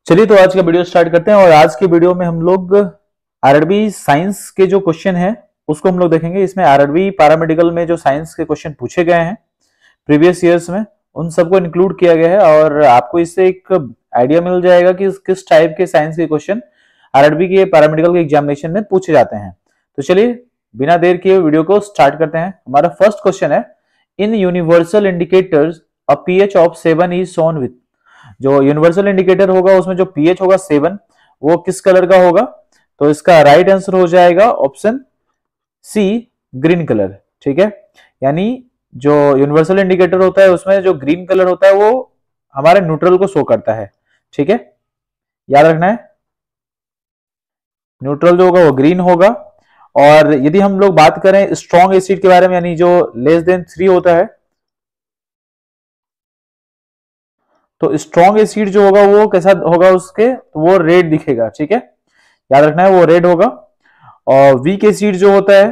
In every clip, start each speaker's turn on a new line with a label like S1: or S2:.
S1: चलिए तो आज का वीडियो स्टार्ट करते हैं। और आज के वीडियो में हम लोग आरआरबी साइंस के जो क्वेश्चन है उसको हम लोग देखेंगे। इसमें आरआरबी पैरामेडिकल में जो साइंस के क्वेश्चन पूछे गए हैं प्रीवियस ईयर्स में, उन सबको इंक्लूड किया गया है और आपको इससे एक आइडिया मिल जाएगा कि किस टाइप के साइंस के क्वेश्चन आरआरबी के पैरामेडिकल के एग्जामिनेशन में पूछे जाते हैं। तो चलिए बिना देर किए वीडियो को स्टार्ट करते हैं। हमारा फर्स्ट क्वेश्चन है, in universal indicators a pH of 7 is shown with. जो यूनिवर्सल इंडिकेटर होगा उसमें जो पीएच होगा 7, वो किस कलर का होगा? तो इसका राइट आंसर हो जाएगा ऑप्शन सी, ग्रीन कलर। ठीक है, यानी जो यूनिवर्सल इंडिकेटर होता है उसमें जो ग्रीन कलर होता है वो हमारे न्यूट्रल को शो करता है। ठीक है, याद रखना है, न्यूट्रल जो होगा वो ग्रीन होगा। और यदि हम लोग बात करें स्ट्रॉन्ग एसिड के बारे में, यानी जो लेस देन 3 होता है, तो स्ट्रॉन्ग एसिड जो होगा वो कैसा होगा उसके, तो वो रेड दिखेगा। ठीक है, याद रखना है, वो रेड होगा। और वीक एसिड जो होता है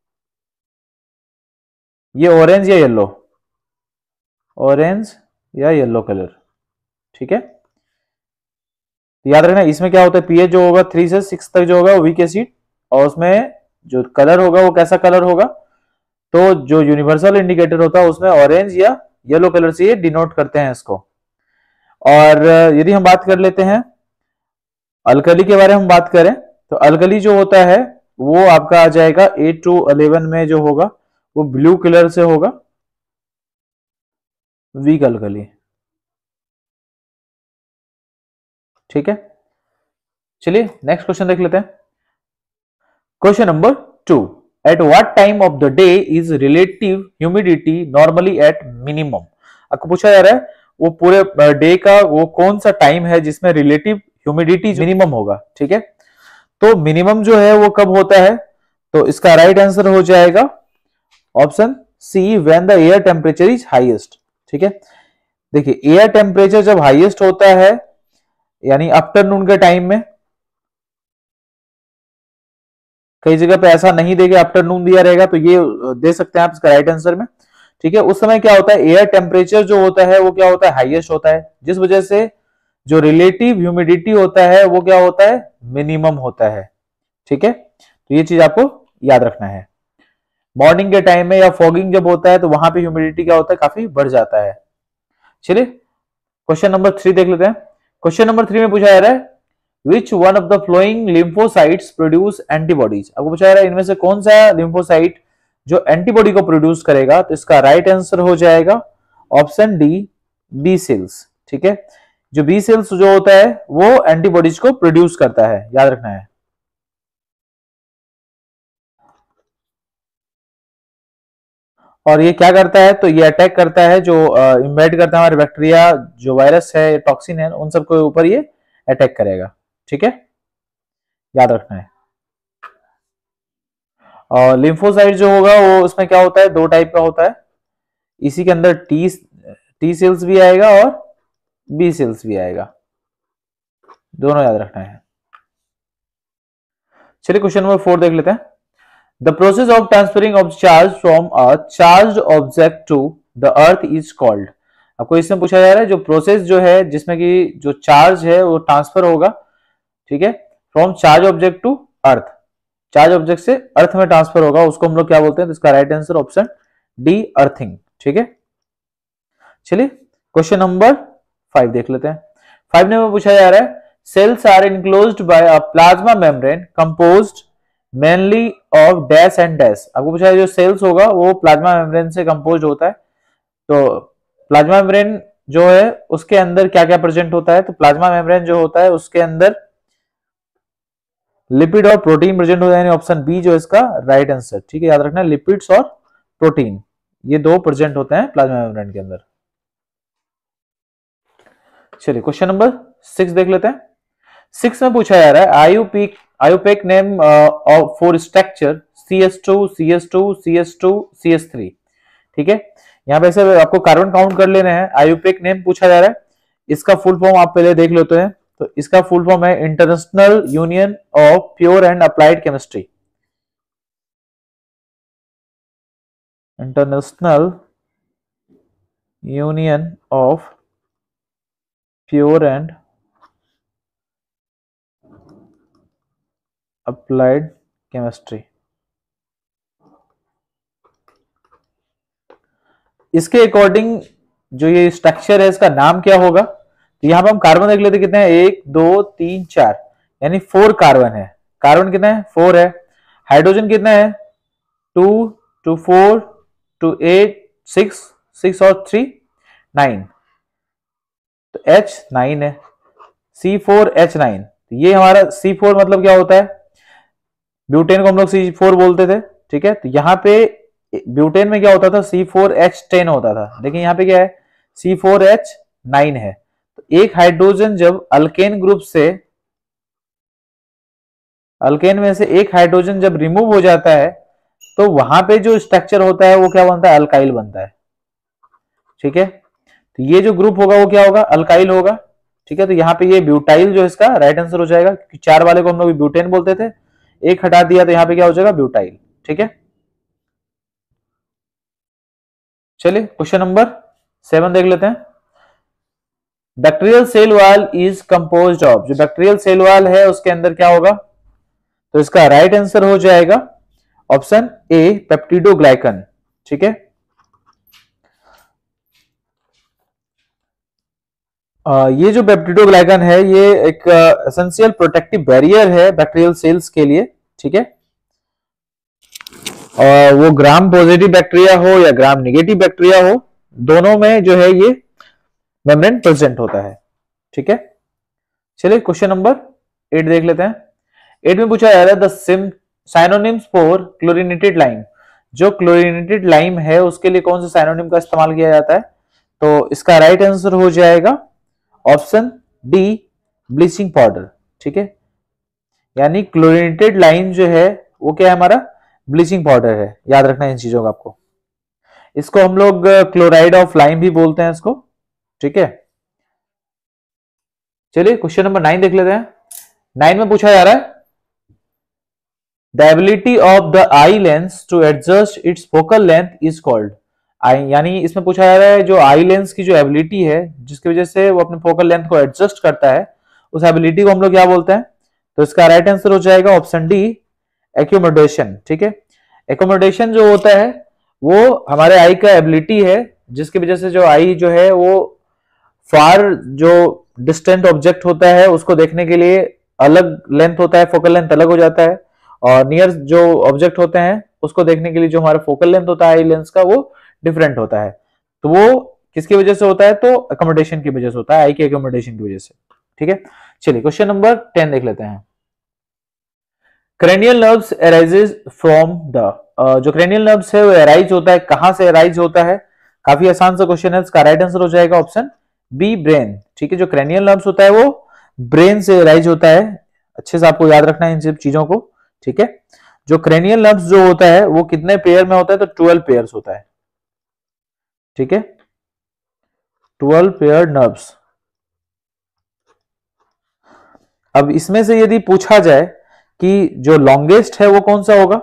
S1: ये ऑरेंज या येलो, ऑरेंज या येलो कलर। ठीक है, तो याद रखना इसमें क्या होता है, पीएच जो होगा 3 से 6 तक जो होगा वो वीक एसिड, और उसमें जो कलर होगा वो कैसा कलर होगा, तो जो यूनिवर्सल इंडिकेटर होता है उसमें ऑरेंज या येलो कलर से ये डिनोट करते हैं इसको। और यदि हम बात कर लेते हैं अल्कली के बारे में, हम बात करें तो अल्कली जो होता है वो आपका आ जाएगा 8 to 11 में जो होगा वो ब्लू कलर से होगा, वीक अल्कली। ठीक है, चलिए नेक्स्ट क्वेश्चन देख लेते हैं। Question number 2, at what time of the day is relative humidity normally at minimum. आपको पूछा जा रहा है वो पूरे डे का वो कौन सा टाइम है जिसमें रिलेटिव ह्यूमिडिटी मिनिमम होगा। ठीक है, तो मिनिमम जो है वो कब होता है, तो इसका राइट आंसर हो जाएगा option C, when the air temperature is highest. ठीक है, देखिए एयर टेम्परेचर जब हाईएस्ट होता है यानी आफ्टरनून के टाइम में, कई जगह पे ऐसा नहीं देके आफ्टरनून दिया रहेगा तो ये दे सकते हैं आप इसका राइट आंसर में। ठीक है, उस समय क्या होता है, एयर टेम्परेचर जो होता है वो क्या होता है, हाईएस्ट होता है, जिस वजह से जो रिलेटिव ह्यूमिडिटी होता है वो क्या होता है, मिनिमम होता है। ठीक है, तो ये चीज आपको याद रखना है। मॉर्निंग के टाइम में या फॉगिंग जब होता है तो वहां पे ह्यूमिडिटी क्या होता है, काफी बढ़ जाता है। चलिए क्वेश्चन नंबर 3 देख लेते हैं। क्वेश्चन नंबर 3 में पूछा जा रहा है, which one of the following lymphocytes produce antibodies. आपको पूछा जा रहा है इनमें से कौन सा लिम्फोसाइट जो एंटीबॉडी को प्रोड्यूस करेगा, तो इसका राइट आंसर हो जाएगा ऑप्शन डी, बी सेल्स। ठीक है, जो बी सेल्स जो होता है वो एंटीबॉडीज को प्रोड्यूस करता है, याद रखना है। और ये क्या करता है, तो ये अटैक करता है, जो इन्वेड करता है हमारे बैक्टीरिया, जो वायरस है, टॉक्सिन है, उन सबके ऊपर ये अटैक करेगा। ठीक है, याद रखना है। और लिम्फोसाइट जो होगा वो उसमें क्या होता है, 2 टाइप का होता है। इसी के अंदर टी टी सेल्स भी आएगा और बी सेल्स भी आएगा, दोनों याद रखना है। चलिए क्वेश्चन नंबर 4 देख लेते हैं। The process of transferring of charge from a charge object to the earth is called. आपको इसमें पूछा जा रहा है जो प्रोसेस जो है जिसमें कि जो चार्ज है वो ट्रांसफर होगा, ठीक है, from charge object to earth, charge object से अर्थ में ट्रांसफर होगा, उसको हम लोग क्या बोलते हैं, तो इसका right answer option D, earthing. ठीक है, चलिए क्वेश्चन नंबर 5 देख लेते हैं। 5 में पूछा जा रहा है, cells are enclosed by a plasma membrane composed mainly of dash and dash. आपको पूछा है जो सेल्स होगा वो प्लाज्मा मेम्ब्रेन से कंपोज होता है, तो प्लाज्मा मेम्ब्रेन जो है उसके अंदर क्या क्या प्रेजेंट होता है, तो प्लाज्मा मेम्ब्रेन जो होता है उसके अंदर लिपिड और प्रोटीन प्रेजेंट होता है, यानी ऑप्शन बी जो इसका राइट आंसर। ठीक है, याद रखना लिपिड्स और प्रोटीन ये 2 प्रेजेंट होते हैं प्लाज्मा मेम्ब्रेन के अंदर। चलिए क्वेश्चन नंबर 6 देख लेते हैं। 6 में पूछा जा रहा है, IUPAC name for structure CS2 CS2 CS2 CS3। ठीक है, यहाँ पे से आपको कार्बन काउंट कर लेने हैं। आयुपेक नेम पूछा जा रहा है, इसका फुल फॉर्म आप पहले देख लेते हैं। तो इसका फुल फॉर्म है international union of pure and applied chemistry. International union of pure and applied chemistry. इसके अकॉर्डिंग जो ये स्ट्रक्चर है इसका नाम क्या होगा? तो यहां पर हम कार्बन देख लेते कितने हैं, 1 2 3 4, यानी 4 कार्बन है। कार्बन कितना है? 4 है। हाइड्रोजन कितना है? 2 2 4 2 8 6 6 और 3 9, तो H9 है, C4H9। ये हमारा C4 मतलब क्या होता है? ब्यूटेन को हम लोग C4 बोलते थे, ठीक है। तो यहाँ पे ब्यूटेन में क्या होता था? C4H10 होता था, लेकिन यहाँ पे क्या है? C4H9 है। तो एक हाइड्रोजन जब अल्केन ग्रुप से, अल्केन में से एक हाइड्रोजन जब रिमूव हो जाता है तो वहां पे जो स्ट्रक्चर होता है वो क्या बनता है? अल्काइल बनता है, ठीक है। तो ये जो ग्रुप होगा वो क्या होगा? अल्काइल होगा, ठीक है। तो यहाँ पे ये ब्यूटाइल जो इसका राइट आंसर हो जाएगा, क्योंकि 4 वाले को हम लोग ब्यूटेन बोलते थे, एक हटा दिया तो यहाँ पे क्या हो जाएगा? ब्यूटाइल, ठीक है। चलिए क्वेश्चन नंबर 7 देख लेते हैं। Bacterial cell wall is composed of, जो बैक्टीरियल सेल वॉल है उसके अंदर क्या होगा? तो इसका राइट आंसर हो जाएगा ऑप्शन ए, पेप्टिडोग्लाइकन, ठीक है। ये जो पेप्टिडोग्लाइकन है ये एक एसेंशियल प्रोटेक्टिव बैरियर है बैक्टीरियल सेल्स के लिए, ठीक है। वो ग्राम पॉजिटिव बैक्टीरिया हो या ग्राम निगेटिव बैक्टीरिया हो, दोनों में जो है ये मेम्ब्रेन प्रेजेंट होता है, ठीक है। चलिए क्वेश्चन नंबर 8 देख लेते हैं। 8 में पूछा जा रहा है the synonyms for chlorinated lime, जो क्लोरिनेटेड लाइम है उसके लिए कौन सा साइनोनिम का इस्तेमाल किया जाता है? तो इसका राइट आंसर हो जाएगा ऑप्शन डी, ब्लीचिंग पाउडर, ठीक है। यानी क्लोरिनेटेड लाइम जो है वो क्या है? हमारा ब्लीचिंग पाउडर है, याद रखना इन चीजों का आपको। इसको हम लोग क्लोराइड ऑफ लाइम भी बोलते हैं इसको, ठीक है। चलिए क्वेश्चन नंबर 9 देख लेते हैं। 9 में पूछा जा रहा है the ability of the eye lens to adjust its focal length is called. Eye, यानी इसमें पूछा जा रहा है जो आई लेंस की जो एबिलिटी है जिसकी वजह से वो अपने फोकल लेंथ को एडजस्ट करता है, उस एबिलिटी को हम लोग क्या बोलते हैं? तो इसका राइट आंसर हो जाएगा ऑप्शन डी, एक्यूमोडेशन, ठीक है। एक्यूमोडेशन जो होता है वो हमारे आई का एबिलिटी है जिसकी वजह से जो आई जो है वो फार जो डिस्टेंट ऑब्जेक्ट होता है उसको देखने के लिए अलग लेंथ होता है, फोकल लेंथ अलग हो जाता है, और नियर जो ऑब्जेक्ट होते हैं उसको देखने के लिए जो हमारा फोकल लेंथ होता है आई लेंस का वो डिफरेंट होता है। तो वो किसकी वजह से होता है? तो अकोमोडेशन की वजह से होता है, आई के अकोमोडेशन की वजह से, ठीक है। चलिए क्वेश्चन नंबर 10 देख लेते हैं। Cranial nerves arises from the, जो क्रेनियल नर्व्स है वो अराइज होता है, कहां से अराइज होता है? काफी आसान सा क्वेश्चन है, इसका राइट आंसर हो जाएगा ऑप्शन बी, ब्रेन, ठीक है। जो क्रेनियल नर्व्स होता है वो ब्रेन से अराइज होता है, अच्छे से आपको याद रखना है इन सब चीजों को, ठीक है। जो क्रेनियल नर्व्स जो होता है वो कितने पेयर में होता है? तो 12 पेयर्स होता है, ठीक है, 12 पेयर नर्व्स। अब इसमें से यदि पूछा जाए कि जो लॉन्गेस्ट है वो कौन सा होगा?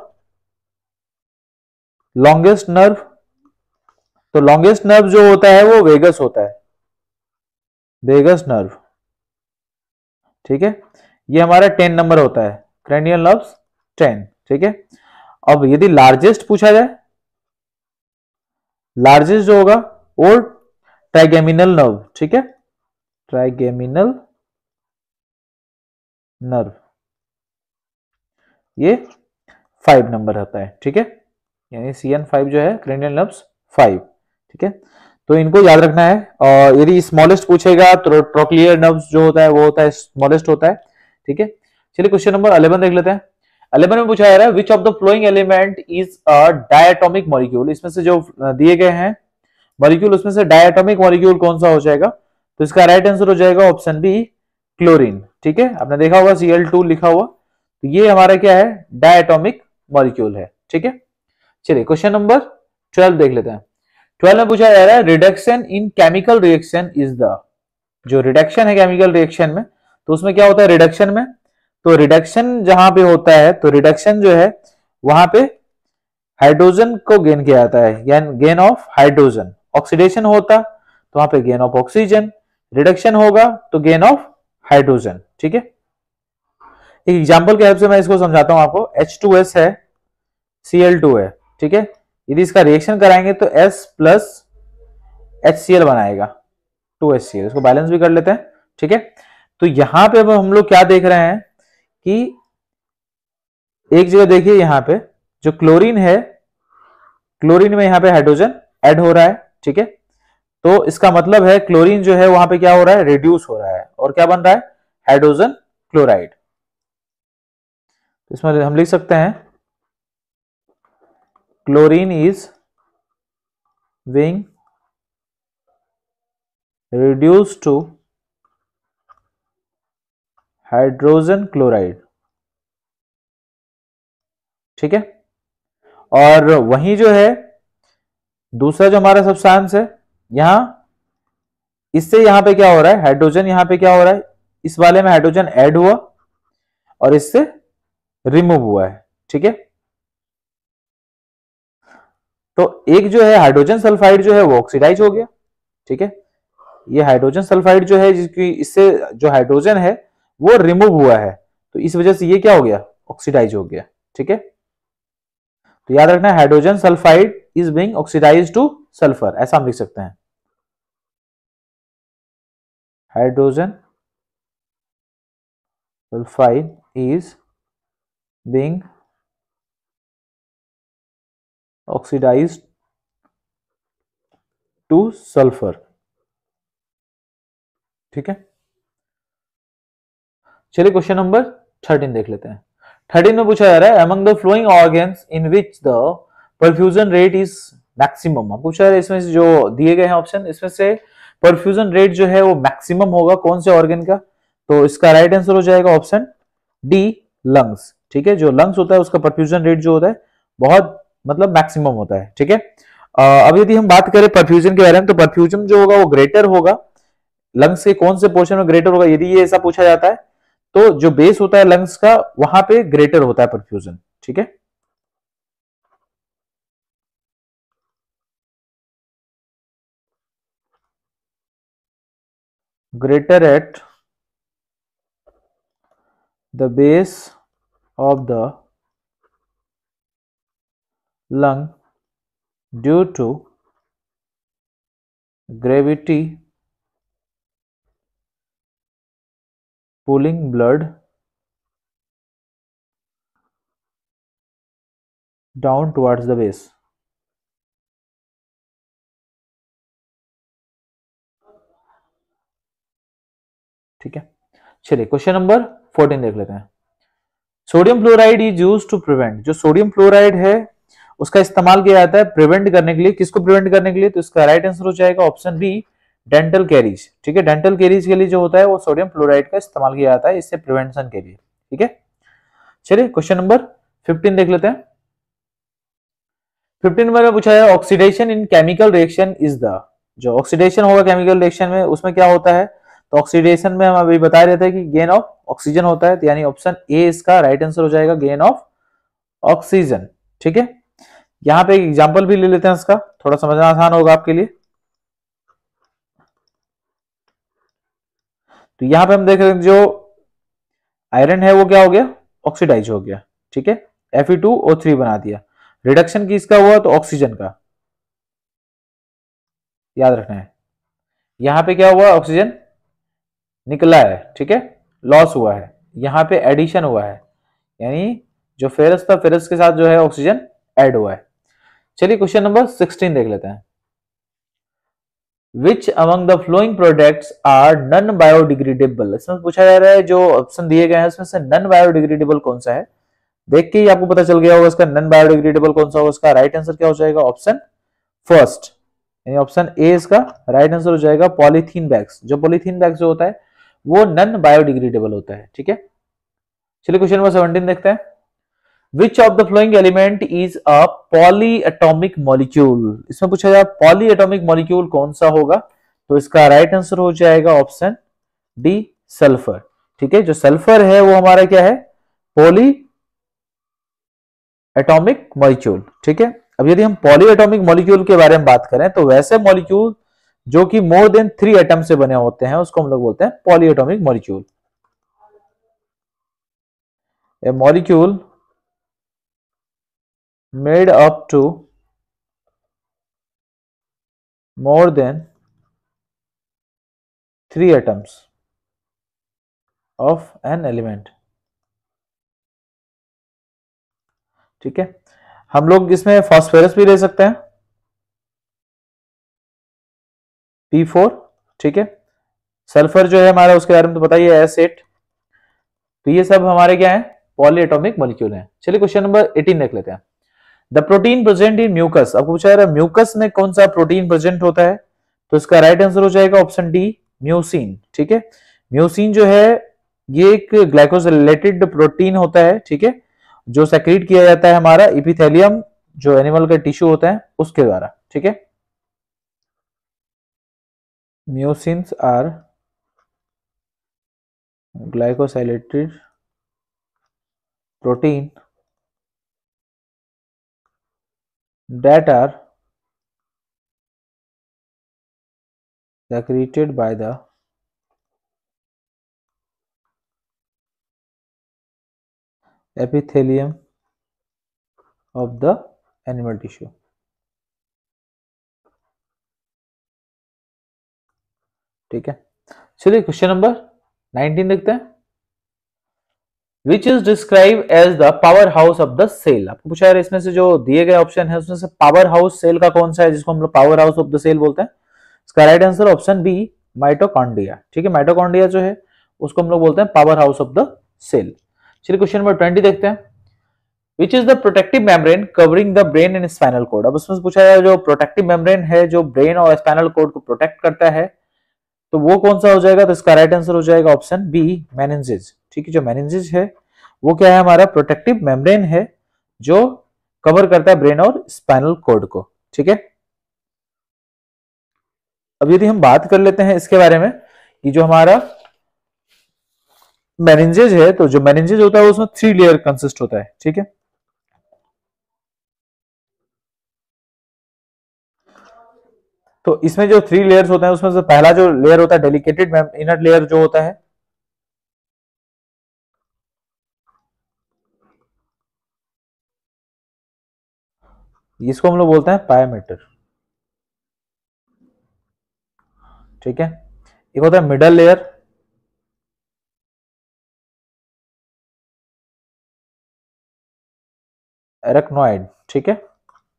S1: लॉन्गेस्ट नर्व, तो लॉन्गेस्ट नर्व जो होता है वो वेगस होता है, वेगस नर्व, ठीक है। ये हमारा 10 नंबर होता है, क्रेनियल नर्व्स 10, ठीक है। अब यदि लार्जेस्ट पूछा जाए, लार्जेस्ट जो होगा वो ट्राइगेमिनल नर्व, ठीक है, ट्राइगेमिनल नर्व, ये 5 नंबर होता है, ठीक है। यानी CN5 जो है क्रेनियल नर्व्स 5, ठीक है। तो इनको याद रखना है। और यदि स्मॉलेस्ट पूछेगा तो ट्रोक्लियर नर्व्स जो होता है वो होता है स्मॉलेस्ट होता है, ठीक है। चलिए क्वेश्चन नंबर 11 देख लेते हैं। 11 में पूछा जा रहा है which of the following element is a diatomic molecule. इसमें से जो दिए गए हैं मॉलिक्यूल उसमें से डायटोमिक मॉलिक्यूल कौन सा हो जाएगा? तो इसका राइट आंसर हो जाएगा ऑप्शन बी, क्लोरीन, ठीक है। आपने देखा होगा Cl2 लिखा हुआ, तो ये हमारा क्या है? डायटोमिक मॉलिक्यूल है, ठीक है। चलिए क्वेश्चन नंबर 12 देख लेते हैं। 12 में पूछा जा रहा है reduction in chemical reaction is the, जो रिडक्शन है केमिकल रिएक्शन में तो उसमें क्या होता है रिडक्शन में? तो रिडक्शन जहां पे होता है तो रिडक्शन जो है वहां पे हाइड्रोजन को गेन किया जाता है, यानी गेन ऑफ हाइड्रोजन। ऑक्सीडेशन होता तो वहां पे गेन ऑफ ऑक्सीजन, रिडक्शन होगा तो गेन ऑफ हाइड्रोजन, ठीक है। एक एग्जांपल के हेल्प से मैं इसको समझाता हूं आपको। H2S है, Cl2 है, ठीक है। यदि इसका रिएक्शन कराएंगे तो S प्लस HCl बनाएगा 2HCl। इसको बैलेंस भी कर लेते हैं, ठीक है। तो यहां पे अब हम लोग क्या देख रहे हैं कि एक जगह देखिए, यहां पे जो क्लोरीन है, क्लोरीन में यहां पे हाइड्रोजन ऐड हो रहा है, ठीक है। तो इसका मतलब है क्लोरीन जो है वहां पे क्या हो रहा है, रिड्यूस हो रहा है, और क्या बन रहा है, हाइड्रोजन क्लोराइड। इसमें हम लिख सकते हैं chlorine is being reduce to hydrogen chloride, ठीक है। और वहीं जो है दूसरा जो हमारा सब्सटेंस है, यहां इससे यहां पे क्या हो रहा है, हाइड्रोजन यहां पे क्या हो रहा है, इस वाले में हाइड्रोजन ऐड हुआ और इससे रिमूव हुआ है, ठीक है। तो एक जो है हाइड्रोजन सल्फाइड जो है वो ऑक्सीडाइज हो गया, ठीक है। ये हाइड्रोजन सल्फाइड जो है जिसकी इससे जो हाइड्रोजन है वो रिमूव हुआ है, तो इस वजह से ये क्या हो गया, ऑक्सीडाइज हो गया, ठीक है। तो याद रखना है hydrogen sulphide is being oxidise to sulphur, ऐसा हम लिख सकते हैं। Hydrogen sulphide is being oxidise to sulphur, ठीक है। चलिए क्वेश्चन नंबर 13 देख लेते हैं। 13 में पूछा जा रहा है among the following organs in which the perfusion rate is maximum. पूछा जा रहा है इसमें से जो दिए गए हैं ऑप्शन, इसमें से परफ्यूजन रेट जो है वो मैक्सिमम होगा कौन से ऑर्गन का, तो इसका राइट आंसर हो जाएगा ऑप्शन डी, लंग्स, ठीक है। जो लंग्स होता है उसका परफ्यूजन रेट जो होता है बहुत मतलब मैक्सिमम होता है, ठीक है। अब यदि हम बात करें परफ्यूजन के बारे में, तो परफ्यूजन जो होगा वो ग्रेटर होगा, लंग्स के कौन से पोर्शन में ग्रेटर होगा, यदि ये ऐसा पूछा जाता है तो जो बेस होता है लंग्स का वहां पे ग्रेटर होता है परफ्यूजन, ठीक है। Greater at the base of the lung due to gravity pulling blood down towards the base, ठीक है। चलिए क्वेश्चन नंबर 14 देख लेते हैं। Sodium fluoride is used to prevent, जो सोडियम फ्लोराइड है उसका इस्तेमाल किया जाता है प्रिवेंट करने के लिए, किसको प्रिवेंट करने के लिए, तो इसका राइट आंसर हो जाएगा ऑप्शन बी, डेंटल कैरीज, ठीक है। डेंटल कैरीज के लिए जो होता है वो सोडियम फ्लोराइड का इस्तेमाल किया जाता है इससे प्रिवेंशन के लिए, ठीक है। चलिए क्वेश्चन नंबर 15 देख लेते हैं। 15 में पूछा है oxidation in chemical reaction is the, जो ऑक्सीडेशन होगा केमिकल रिएक्शन में उसमें क्या होता है, तो ऑक्सीडेशन में हम अभी बता रहे थे कि गेन ऑफ ऑक्सीजन होता है, तो यानी ऑप्शन ए इसका राइट आंसर हो जाएगा, गेन ऑफ ऑक्सीजन, ठीक है। यहां पे एक एग्जांपल भी ले लेते हैं इसका, थोड़ा समझना आसान होगा आपके लिए। तो यहां पे हम देख रहे हैं जो आयरन है वो क्या हो गया, ऑक्सीडाइज हो गया, ठीक है। Fe2O3 बना दिया, रिडक्शन किसका हुआ, तो ऑक्सीजन का, याद रखना है। यहां पे क्या हुआ, ऑक्सीजन निकला है, ठीक है, लॉस हुआ है, यहां पे एडिशन हुआ है, यानी जो फेरस था फेरस के साथ जो है ऑक्सीजन ऐड हुआ है। चलिए क्वेश्चन नंबर 16 देख लेते हैं। Which among the flowing products are non biodegradable, इसमें पूछा जा रहा है जो ऑप्शन दिए गए हैं उसमें से नॉन बायोडिग्रेडेबल कौन सा है, देख के ही आपको पता चल गया होगा इसका नॉन बायोडिग्रेडेबल कौन सा होगा। इसका राइट आंसर क्या हो जाएगा, ऑप्शन फर्स्ट, यानी ऑप्शन ए इसका राइट आंसर हो जाएगा। पॉलीथीन बैग्स, जो पॉलीथीन बैग्स जो होता है वो नॉन बायोडिग्रेडेबल होता है, ठीक है। चलिए क्वेश्चन नंबर 17 देखते हैं। Which of the following element is a polyatomic molecule, इसमें पूछा जाए पॉलीएटॉमिक मॉलिक्यूल कौन सा होगा, तो इसका राइट आंसर हो जाएगा ऑप्शन डी, सल्फर, ठीक है। जो सल्फर है वो हमारा क्या है, पॉली एटॉमिक मॉलिक्यूल, ठीक है। अब यदि हम पॉली एटॉमिक मॉलिक्यूल के बारे में बात करें तो वैसे मॉलिक्यूल जो कि मोर देन 3 एटम से बने होते हैं उसको हम लोग बोलते हैं polyatomic molecule. A molecule made up to more than 3 atoms of an element। ठीक है, हम लोग इसमें फास्फोरस भी ले सकते हैं P4। ठीक है, सल्फर जो है हमारा उसके बारे में तो बताइए S8। तो ये सब हमारे क्या है, पॉली एटॉमिक मॉलिक्यूल हैं। चलिए क्वेश्चन नंबर 18 देख लेते हैं। The protein present in mucus, आपको पूछा जा रहा है म्यूकस में कौन सा प्रोटीन प्रेजेंट होता है, तो इसका राइट आंसर हो जाएगा ऑप्शन डी, म्यूसिन। ठीक है, म्यूसिन जो है ये एक ग्लाइकोसिलेटेड प्रोटीन होता है। ठीक है, जो सेक्रेट किया जाता है हमारा इपिथेलियम, जो एनिमल का टिश्यू होता है उसके द्वारा। ठीक है, mucins are glycosylated protein that are secreted by the epithelium of the animal tissue। ठीक है, चलिए क्वेश्चन नंबर 19 देखते हैं। Which is describe as the powerhouse of the cell, आपको पूछा है इसमें से जो दिए गए ऑप्शन है उसमें से पावर हाउस सेल का कौन सा है जिसको हम लोग powerhouse of the cell बोलते हैं। इसका right answer option B, mitochondria. ठीक है, माइटोकॉन्ड्रिया जो है उसको हम लोग बोलते हैं powerhouse of the cell. चलिए क्वेश्चन नंबर 20 देखते हैं। Which is the protective membrane covering the brain and spinal cord, अब उसमें पूछा है जो प्रोटेक्टिव मेम्ब्रेन है जो ब्रेन और स्पाइनल कॉर्ड को प्रोटेक्ट करता है तो वो कौन सा हो जाएगा, तो इसका राइट आंसर हो जाएगा ऑप्शन बी, मेनिन्जेस। ठीक है, जो मेनिन्जेस है वो क्या है, हमारा प्रोटेक्टिव मेम्ब्रेन है जो कवर करता है ब्रेन और स्पाइनल कॉर्ड को। ठीक है, अब यदि हम बात कर लेते हैं इसके बारे में कि जो हमारा मेनिन्जेस है, तो जो मेनिन्जेस होता है उसमें 3 लेयर कंसिस्ट होता है। ठीक है, तो इसमें जो 3 लेयर्स होते हैं उसमें से पहला जो लेयर होता है डेलिकेटेड इनर लेयर जो होता है, इसको हम लोग बोलते हैं पायामीटर। ठीक है, एक होता है मिडल लेयर, एरेक्नोइड। ठीक है,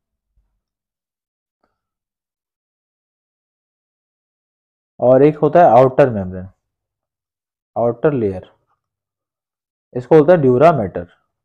S1: और एक होता है आउटर मेम्ब्रेन, आउटर लेयर, इसको बोलता है ड्यूरामेटर।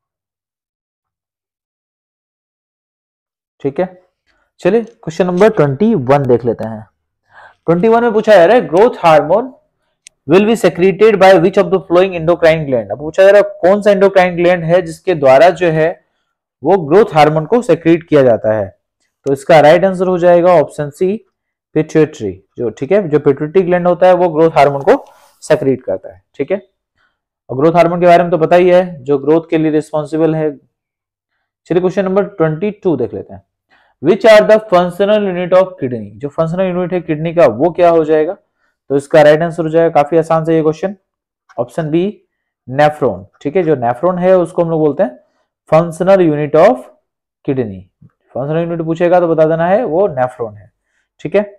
S1: ठीक है, चलिए क्वेश्चन नंबर 21 देख लेते हैं। 21 में पूछा जा रहा है growth hormone will be secreted by which of the following endocrine gland, अब पूछा जा रहा है कौन सा एंडोक्राइन ग्लैंड है जिसके द्वारा जो है वो ग्रोथ हार्मोन को सेक्रेट किया जाता है, तो इसका राइट आंसर हो जाएगा ऑप्शन सी, पिट्यूटरी। जो ठीक है, जो पिट्यूटरी ग्लैंड होता है वो ग्रोथ हार्मोन को सेक्रेट करता है। ठीक है, और ग्रोथ हार्मोन के बारे में तो पता ही है जो ग्रोथ के लिए रिस्पॉन्सिबल है। चलिए क्वेश्चन नंबर 22 देख लेते हैं। Which are the functional unit of kidney, जो फंक्शनल यूनिट है किडनी का वो क्या हो जाएगा, तो इसका राइट आंसर हो जाएगा, काफी आसान से ये क्वेश्चन, ऑप्शन बी, नेफ्रॉन। ठीक है, जो नेफ्रॉन है उसको हम लोग बोलते हैं functional unit of kidney. Functional unit पूछेगा तो बता देना है वो नेफ्रॉन है। ठीक है,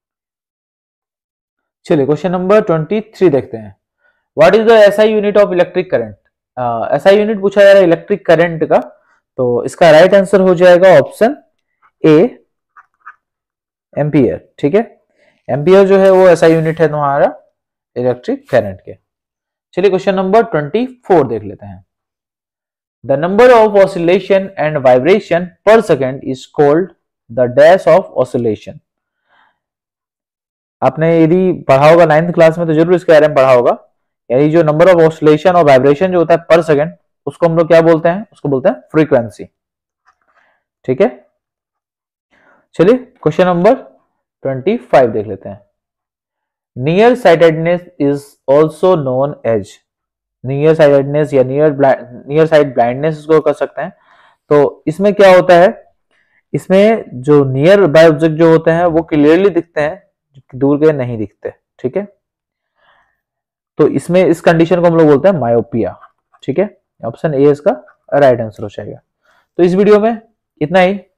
S1: चलिए क्वेश्चन नंबर 23 देखते हैं। What is the SI unit of electric current, SI unit पूछा जा रहा है इलेक्ट्रिक करंट का, तो इसका राइट आंसर हो जाएगा ऑप्शन ए, एम्पियर। ठीक है, एम्पियर जो है वो एसआई यूनिट है तुम्हारा इलेक्ट्रिक करंट के। चलिए क्वेश्चन नंबर 24 देख लेते हैं। The number of oscillation and vibration per second is called the dash of oscillation, आपने यदि पढ़ा होगा 9th क्लास में तो जरूर इसके बारे में पढ़ा होगा, यानी जो नंबर ऑफ ऑसिलेशन और वाइब्रेशन जो होता है पर सेकेंड उसको हम लोग क्या बोलते हैं, उसको बोलते हैं फ्रीक्वेंसी। ठीक है, चलिए क्वेश्चन नंबर 25 देख लेते हैं। Near sightedness is also known as, near sightedness या नियर साइट ब्लाइंडनेस इसको कर सकते हैं। तो इसमें क्या होता है, इसमें जो नियर बाय ऑब्जेक्ट जो होते हैं वो क्लियरली दिखते हैं जबकि दूर के नहीं दिखते। ठीक है, तो इसमें इस कंडीशन को हम लोग बोलते हैं मायोपिया। ठीक है, ऑप्शन ए इसका राइट आंसर हो जाएगा। तो इस वीडियो में इतना ही।